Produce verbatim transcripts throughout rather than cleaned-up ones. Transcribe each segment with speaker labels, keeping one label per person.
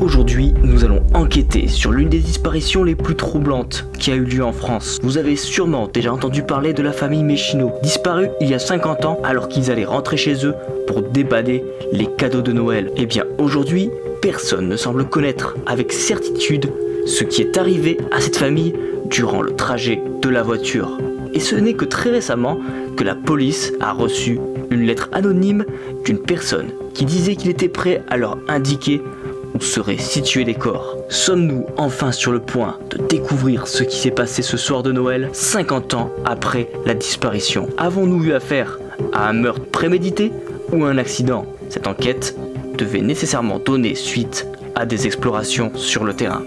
Speaker 1: Aujourd'hui, nous allons enquêter sur l'une des disparitions les plus troublantes qui a eu lieu en France. Vous avez sûrement déjà entendu parler de la famille Méchineau, disparue il y a cinquante ans alors qu'ils allaient rentrer chez eux pour déballer les cadeaux de Noël. Et bien aujourd'hui, personne ne semble connaître avec certitude ce qui est arrivé à cette famille durant le trajet de la voiture. Et ce n'est que très récemment que la police a reçu une lettre anonyme d'une personne qui disait qu'il était prêt à leur indiquer où seraient situés les corps. Sommes-nous enfin sur le point de découvrir ce qui s'est passé ce soir de Noël, cinquante ans après la disparition? Avons-nous eu affaire à un meurtre prémédité ou un accident? Cette enquête devait nécessairement donner suite à des explorations sur le terrain.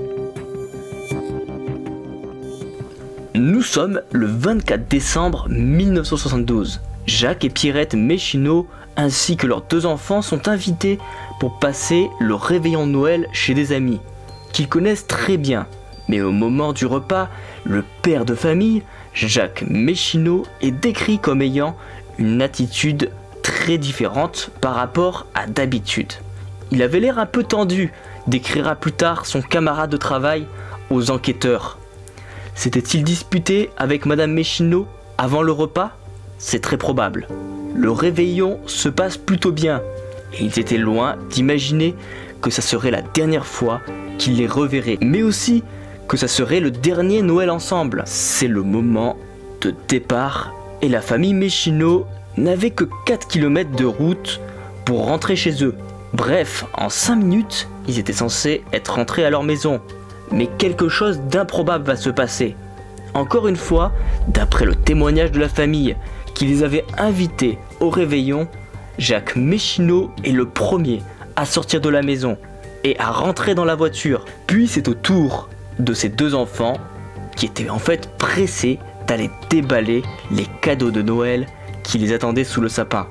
Speaker 1: Nous sommes le vingt-quatre décembre mille neuf cent soixante-douze. Jacques et Pierrette Méchineau ainsi que leurs deux enfants sont invités pour passer le réveillon de Noël chez des amis qu'ils connaissent très bien. Mais au moment du repas, le père de famille, Jacques Méchineau, est décrit comme ayant une attitude très différente par rapport à d'habitude. Il avait l'air un peu tendu, décrira plus tard son camarade de travail aux enquêteurs. S'était-il disputé avec Madame Méchineau avant le repas? C'est très probable. Le réveillon se passe plutôt bien et ils étaient loin d'imaginer que ça serait la dernière fois qu'ils les reverraient, mais aussi que ça serait le dernier Noël ensemble. C'est le moment de départ et la famille Méchineau n'avait que quatre kilomètres de route pour rentrer chez eux. Bref, en cinq minutes, ils étaient censés être rentrés à leur maison. Mais quelque chose d'improbable va se passer. Encore une fois, d'après le témoignage de la famille qui les avait invités au réveillon, Jacques Méchineau est le premier à sortir de la maison et à rentrer dans la voiture. Puis c'est au tour de ses deux enfants qui étaient en fait pressés d'aller déballer les cadeaux de Noël qui les attendaient sous le sapin.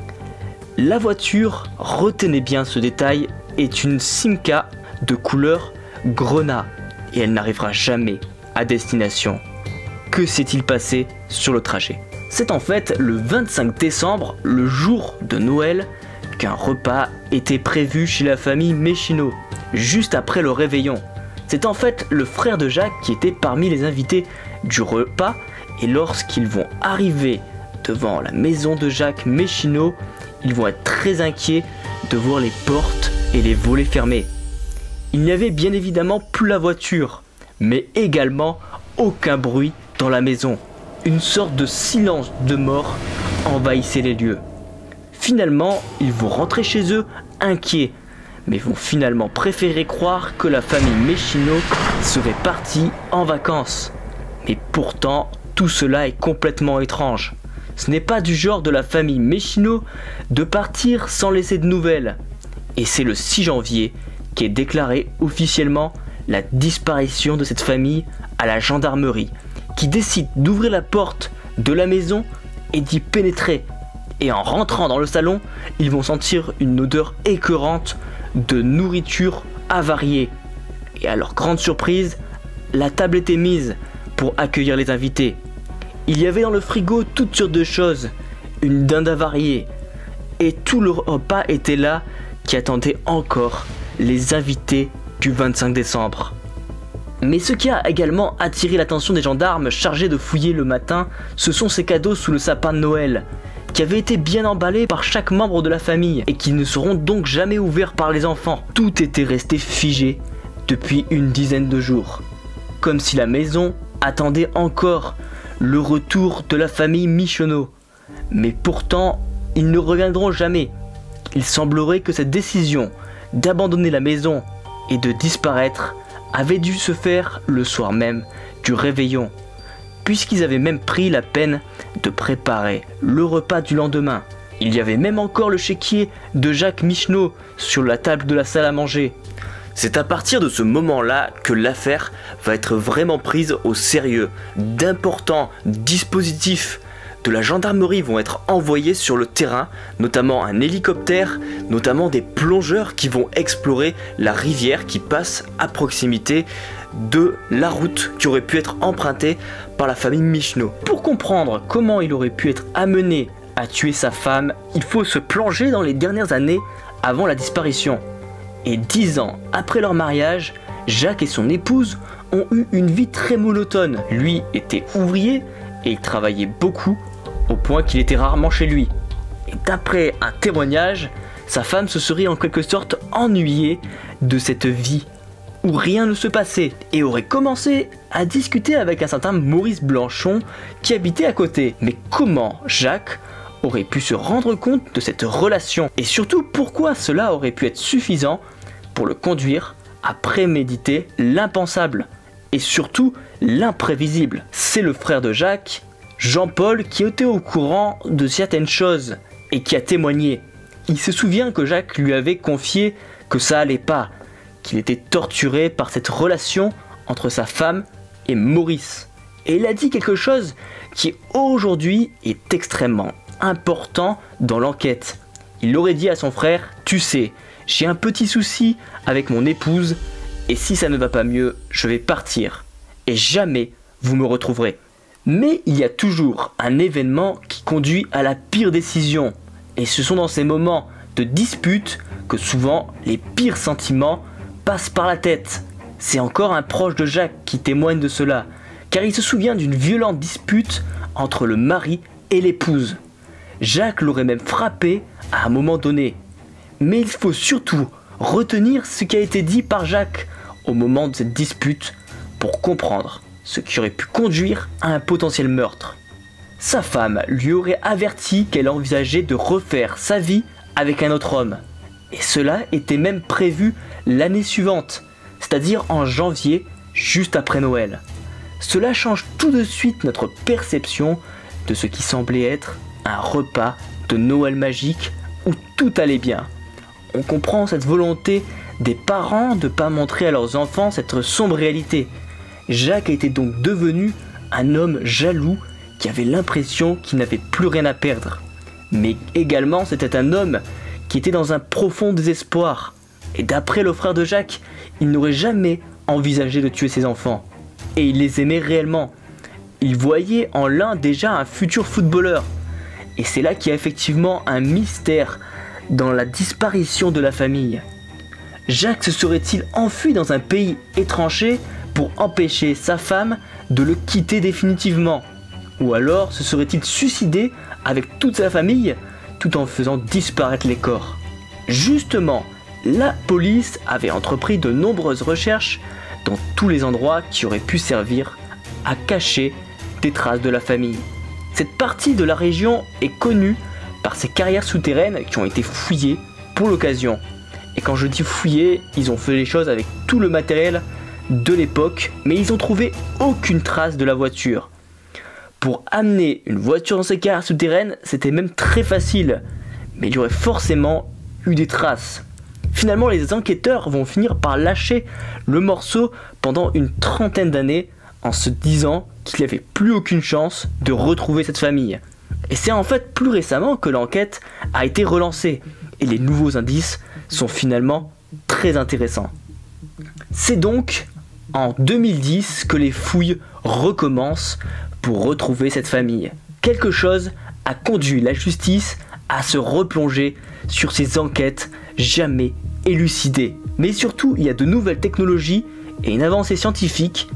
Speaker 1: La voiture, retenez bien ce détail, est une Simca de couleur grenat et elle n'arrivera jamais à destination. Que s'est-il passé sur le trajet? C'est en fait le vingt-cinq décembre, le jour de Noël, qu'un repas était prévu chez la famille Méchineau, juste après le réveillon. C'est en fait le frère de Jacques qui était parmi les invités du repas et lorsqu'ils vont arriver devant la maison de Jacques Méchineau, ils vont être très inquiets de voir les portes et les volets fermés. Il n'y avait bien évidemment plus la voiture, mais également aucun bruit dans la maison. Une sorte de silence de mort envahissait les lieux. Finalement, ils vont rentrer chez eux inquiets, mais vont finalement préférer croire que la famille Méchineau serait partie en vacances. Mais pourtant, tout cela est complètement étrange. Ce n'est pas du genre de la famille Méchineau de partir sans laisser de nouvelles. Et c'est le six janvier qui est déclaré officiellement la disparition de cette famille à la gendarmerie, qui décide d'ouvrir la porte de la maison et d'y pénétrer. Et en rentrant dans le salon, ils vont sentir une odeur écœurante de nourriture avariée. Et à leur grande surprise, la table était mise pour accueillir les invités. Il y avait dans le frigo toutes sortes de choses, une dinde avariée, et tout le repas était là qui attendait encore les invités du vingt-cinq décembre. Mais ce qui a également attiré l'attention des gendarmes chargés de fouiller le matin, ce sont ces cadeaux sous le sapin de Noël, qui avaient été bien emballés par chaque membre de la famille et qui ne seront donc jamais ouverts par les enfants. Tout était resté figé depuis une dizaine de jours, comme si la maison attendait encore le retour de la famille Méchineau. Mais pourtant, ils ne reviendront jamais. Il semblerait que cette décision d'abandonner la maison et de disparaître avait dû se faire le soir même du réveillon, puisqu'ils avaient même pris la peine de préparer le repas du lendemain. Il y avait même encore le chéquier de Jacques Méchineau sur la table de la salle à manger. C'est à partir de ce moment-là que l'affaire va être vraiment prise au sérieux. D'importants dispositifs de la gendarmerie vont être envoyés sur le terrain, notamment un hélicoptère, notamment des plongeurs qui vont explorer la rivière qui passe à proximité de la route qui aurait pu être empruntée par la famille Méchineau. Pour comprendre comment il aurait pu être amené à tuer sa femme, il faut se plonger dans les dernières années avant la disparition. Et dix ans après leur mariage, Jacques et son épouse ont eu une vie très monotone. Lui était ouvrier et il travaillait beaucoup, au point qu'il était rarement chez lui. Et d'après un témoignage, sa femme se serait en quelque sorte ennuyée de cette vie où rien ne se passait et aurait commencé à discuter avec un certain Maurice Blanchon qui habitait à côté. Mais comment Jacques aurait pu se rendre compte de cette relation? Et surtout, pourquoi cela aurait pu être suffisant pour le conduire à préméditer l'impensable et surtout l'imprévisible? C'est le frère de Jacques, Jean-Paul, qui était au courant de certaines choses et qui a témoigné. Il se souvient que Jacques lui avait confié que ça allait pas, qu'il était torturé par cette relation entre sa femme et Maurice. Et il a dit quelque chose qui aujourd'hui est extrêmement important dans l'enquête. Il aurait dit à son frère: tu sais, j'ai un petit souci avec mon épouse et si ça ne va pas mieux, je vais partir et jamais vous me retrouverez. Mais il y a toujours un événement qui conduit à la pire décision et ce sont dans ces moments de dispute que souvent les pires sentiments passent par la tête. C'est encore un proche de Jacques qui témoigne de cela, car il se souvient d'une violente dispute entre le mari et l'épouse. Jacques l'aurait même frappé à un moment donné. Mais il faut surtout retenir ce qui a été dit par Jacques au moment de cette dispute pour comprendre ce qui aurait pu conduire à un potentiel meurtre. Sa femme lui aurait averti qu'elle envisageait de refaire sa vie avec un autre homme. Et cela était même prévu l'année suivante, c'est-à-dire en janvier, juste après Noël. Cela change tout de suite notre perception de ce qui semblait être un repas de Noël magique où tout allait bien. On comprend cette volonté des parents de ne pas montrer à leurs enfants cette sombre réalité. Jacques était donc devenu un homme jaloux qui avait l'impression qu'il n'avait plus rien à perdre. Mais également c'était un homme qui était dans un profond désespoir. Et d'après le frère de Jacques, il n'aurait jamais envisagé de tuer ses enfants. Et il les aimait réellement. Il voyait en l'un déjà un futur footballeur. Et c'est là qu'il y a effectivement un mystère dans la disparition de la famille. Jacques se serait-il enfui dans un pays étranger pour empêcher sa femme de le quitter définitivement? Ou alors se serait-il suicidé avec toute sa famille tout en faisant disparaître les corps? Justement, la police avait entrepris de nombreuses recherches dans tous les endroits qui auraient pu servir à cacher des traces de la famille. Cette partie de la région est connue par ces carrières souterraines qui ont été fouillées pour l'occasion. Et quand je dis fouillées, ils ont fait les choses avec tout le matériel de l'époque, mais ils n'ont trouvé aucune trace de la voiture. Pour amener une voiture dans ces carrières souterraines, c'était même très facile, mais il y aurait forcément eu des traces. Finalement, les enquêteurs vont finir par lâcher le morceau pendant une trentaine d'années en se disant qu'il n'y avait plus aucune chance de retrouver cette famille. Et c'est en fait plus récemment que l'enquête a été relancée et les nouveaux indices sont finalement très intéressants. C'est donc en deux mille dix que les fouilles recommencent pour retrouver cette famille. Quelque chose a conduit la justice à se replonger sur ces enquêtes jamais élucidées. Mais surtout, il y a de nouvelles technologies et une avancée scientifique.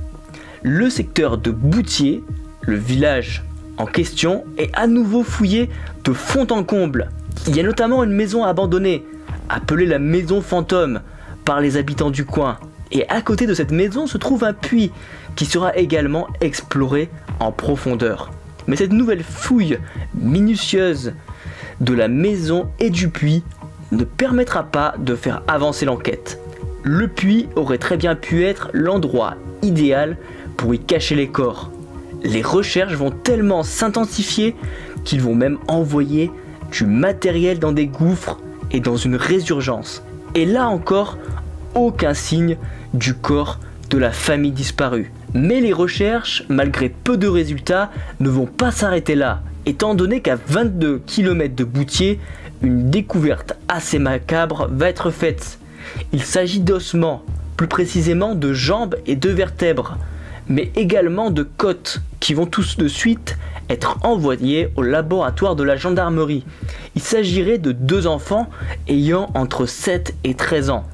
Speaker 1: Le secteur de Boutier, le village en question, est à nouveau fouillé de fond en comble. Il y a notamment une maison abandonnée, appelée la maison fantôme par les habitants du coin. Et à côté de cette maison se trouve un puits qui sera également exploré en profondeur. Mais cette nouvelle fouille minutieuse de la maison et du puits ne permettra pas de faire avancer l'enquête. Le puits aurait très bien pu être l'endroit idéal pour y cacher les corps. Les recherches vont tellement s'intensifier qu'ils vont même envoyer du matériel dans des gouffres et dans une résurgence. Et là encore, aucun signe du corps de la famille disparue. Mais les recherches, malgré peu de résultats, ne vont pas s'arrêter là, étant donné qu'à vingt-deux kilomètres de Boutier, une découverte assez macabre va être faite. Il s'agit d'ossements, plus précisément de jambes et de vertèbres, mais également de côtes qui vont tous de suite être envoyés au laboratoire de la gendarmerie. Il s'agirait de deux enfants ayant entre sept et treize ans.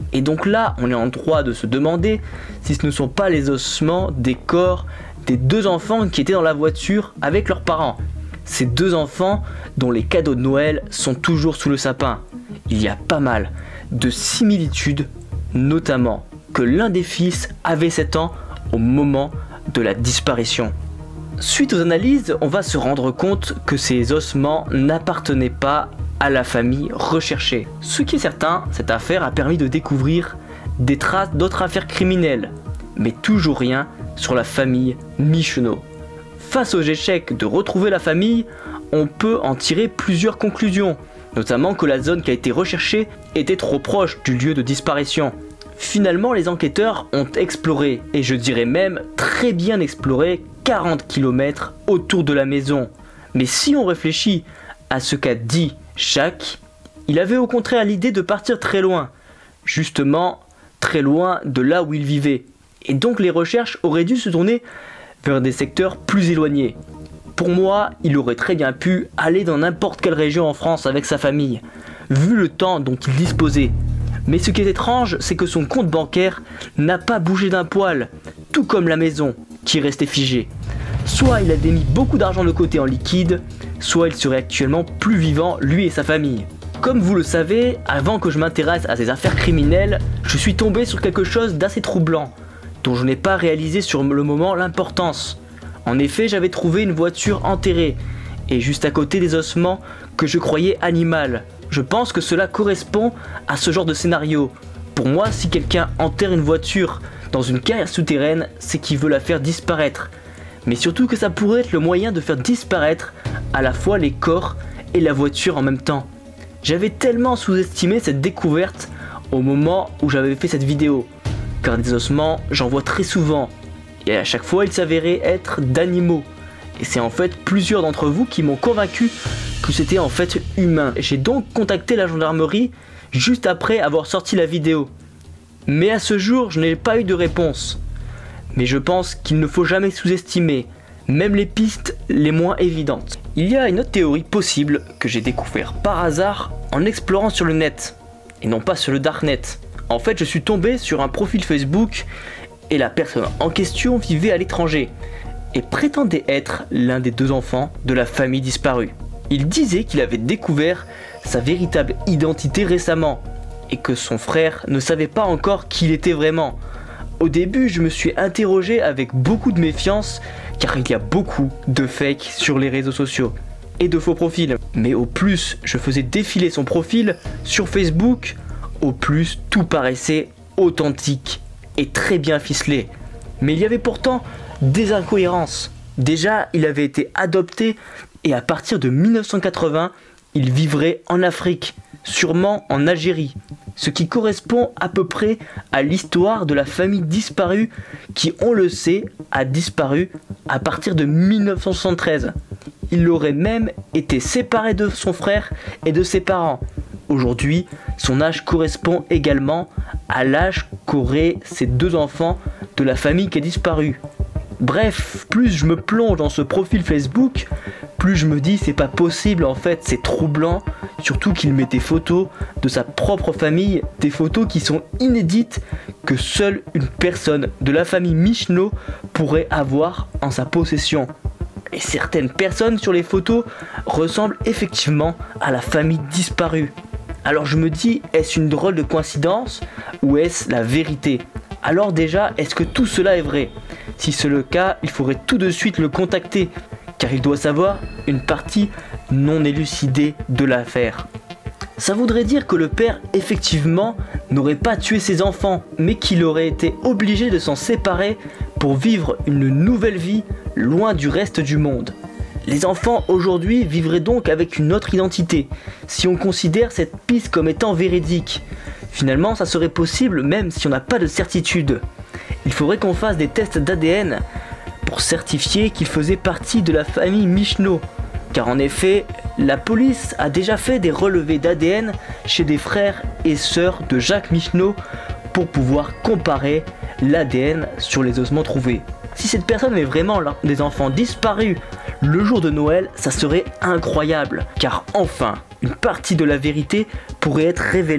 Speaker 1: Et donc là, on est en droit de se demander si ce ne sont pas les ossements des corps des deux enfants qui étaient dans la voiture avec leurs parents. Ces deux enfants dont les cadeaux de Noël sont toujours sous le sapin. Il y a pas mal de similitudes, notamment que l'un des fils avait sept ans au moment de la disparition. Suite aux analyses, on va se rendre compte que ces ossements n'appartenaient pas à la famille recherchée. Ce qui est certain, cette affaire a permis de découvrir des traces d'autres affaires criminelles, mais toujours rien sur la famille Michonneau. Face aux échecs de retrouver la famille, on peut en tirer plusieurs conclusions, notamment que la zone qui a été recherchée était trop proche du lieu de disparition. Finalement, les enquêteurs ont exploré, et je dirais même très bien exploré, quarante kilomètres autour de la maison. Mais si on réfléchit à ce qu'a dit Jacques, il avait au contraire l'idée de partir très loin, justement très loin de là où il vivait. Et donc les recherches auraient dû se tourner vers des secteurs plus éloignés. Pour moi, il aurait très bien pu aller dans n'importe quelle région en France avec sa famille, vu le temps dont il disposait. Mais ce qui est étrange, c'est que son compte bancaire n'a pas bougé d'un poil, tout comme la maison, qui restait figée. Soit il avait mis beaucoup d'argent de côté en liquide, soit il serait actuellement plus vivant, lui et sa famille. Comme vous le savez, avant que je m'intéresse à ces affaires criminelles, je suis tombé sur quelque chose d'assez troublant, dont je n'ai pas réalisé sur le moment l'importance. En effet, j'avais trouvé une voiture enterrée, et juste à côté des ossements que je croyais animaux. Je pense que cela correspond à ce genre de scénario. Pour moi, si quelqu'un enterre une voiture dans une carrière souterraine, c'est qu'il veut la faire disparaître. Mais surtout que ça pourrait être le moyen de faire disparaître à la fois les corps et la voiture en même temps. J'avais tellement sous-estimé cette découverte au moment où j'avais fait cette vidéo, car des ossements, j'en vois très souvent, et à chaque fois ils s'avéraient être d'animaux. Et c'est en fait plusieurs d'entre vous qui m'ont convaincu que c'était en fait humain. J'ai donc contacté la gendarmerie juste après avoir sorti la vidéo. Mais à ce jour, je n'ai pas eu de réponse. Mais je pense qu'il ne faut jamais sous-estimer, même les pistes les moins évidentes. Il y a une autre théorie possible que j'ai découvert par hasard en explorant sur le net, et non pas sur le darknet. En fait, je suis tombé sur un profil Facebook et la personne en question vivait à l'étranger et prétendait être l'un des deux enfants de la famille disparue. Il disait qu'il avait découvert sa véritable identité récemment et que son frère ne savait pas encore qui il était vraiment. Au début, je me suis interrogé avec beaucoup de méfiance car il y a beaucoup de fakes sur les réseaux sociaux et de faux profils. Mais au plus je faisais défiler son profil sur Facebook, au plus tout paraissait authentique et très bien ficelé. Mais il y avait pourtant des incohérences. Déjà, il avait été adopté et à partir de mille neuf cent quatre-vingts, il vivrait en Afrique, sûrement en Algérie, ce qui correspond à peu près à l'histoire de la famille disparue qui, on le sait, a disparu à partir de mille neuf cent soixante-treize. Il aurait même été séparé de son frère et de ses parents. Aujourd'hui, son âge correspond également à l'âge qu'auraient ces deux enfants de la famille qui a disparu. Bref, plus je me plonge dans ce profil Facebook, plus je me dis c'est pas possible en fait, c'est troublant, surtout qu'il met des photos de sa propre famille, des photos qui sont inédites que seule une personne de la famille Michonneau pourrait avoir en sa possession. Et certaines personnes sur les photos ressemblent effectivement à la famille disparue. Alors je me dis, est-ce une drôle de coïncidence ou est-ce la vérité? Alors déjà, est-ce que tout cela est vrai? Si c'est le cas, il faudrait tout de suite le contacter, car il doit savoir une partie non élucidée de l'affaire. Ça voudrait dire que le père, effectivement, n'aurait pas tué ses enfants, mais qu'il aurait été obligé de s'en séparer pour vivre une nouvelle vie loin du reste du monde. Les enfants aujourd'hui vivraient donc avec une autre identité, si on considère cette piste comme étant véridique. Finalement, ça serait possible même si on n'a pas de certitude. Il faudrait qu'on fasse des tests d'A D N pour certifier qu'il faisait partie de la famille Michonneau. Car en effet, la police a déjà fait des relevés d'A D N chez des frères et sœurs de Jacques Michonneau pour pouvoir comparer l'A D N sur les ossements trouvés. Si cette personne est vraiment l'un des enfants disparus le jour de Noël, ça serait incroyable, car enfin, une partie de la vérité pourrait être révélée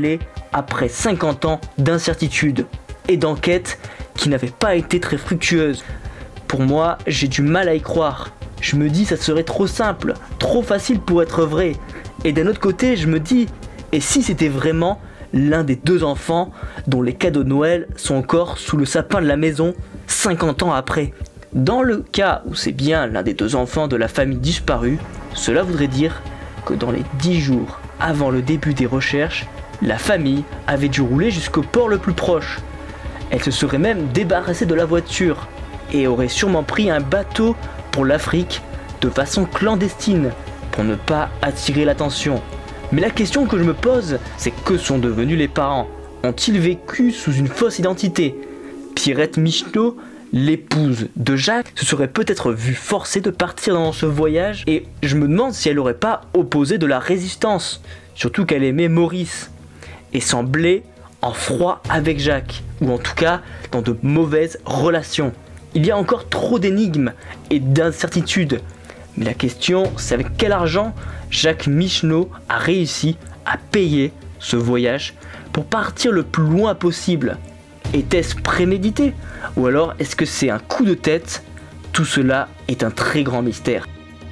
Speaker 1: après cinquante ans d'incertitude et d'enquête qui n'avaient pas été très fructueuses. Pour moi, j'ai du mal à y croire. Je me dis ça serait trop simple, trop facile pour être vrai. Et d'un autre côté, je me dis, et si c'était vraiment l'un des deux enfants dont les cadeaux de Noël sont encore sous le sapin de la maison cinquante ans après? Dans le cas où c'est bien l'un des deux enfants de la famille disparue, cela voudrait dire que dans les dix jours avant le début des recherches, la famille avait dû rouler jusqu'au port le plus proche. Elle se serait même débarrassée de la voiture et aurait sûrement pris un bateau pour l'Afrique de façon clandestine pour ne pas attirer l'attention. Mais la question que je me pose, c'est que sont devenus les parents? Ont-ils vécu sous une fausse identité? Pierrette Michneau, l'épouse de Jacques, se serait peut-être vue forcée de partir dans ce voyage et je me demande si elle n'aurait pas opposé de la résistance, surtout qu'elle aimait Maurice et semblait en froid avec Jacques, ou en tout cas dans de mauvaises relations. Il y a encore trop d'énigmes et d'incertitudes, mais la question c'est avec quel argent Jacques Michneau a réussi à payer ce voyage pour partir le plus loin possible. Était-ce prémédité? Ou alors est-ce que c'est un coup de tête? Tout cela est un très grand mystère.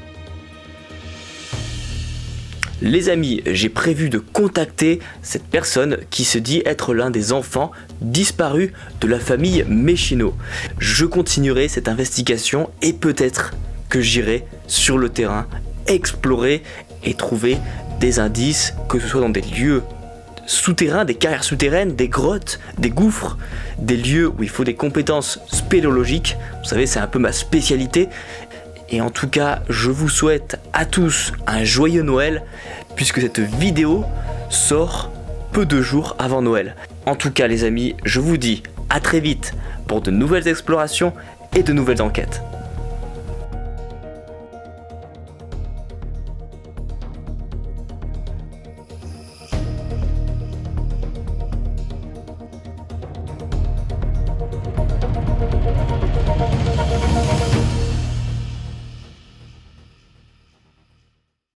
Speaker 1: Les amis, j'ai prévu de contacter cette personne qui se dit être l'un des enfants disparus de la famille Méchineau. Je continuerai cette investigation et peut-être que j'irai sur le terrain explorer et trouver des indices, que ce soit dans des lieux souterrains, des carrières souterraines, des grottes, des gouffres, des lieux où il faut des compétences spéléologiques. Vous savez, c'est un peu ma spécialité. Et en tout cas, je vous souhaite à tous un joyeux Noël, puisque cette vidéo sort peu de jours avant Noël. En tout cas les amis, je vous dis à très vite pour de nouvelles explorations et de nouvelles enquêtes.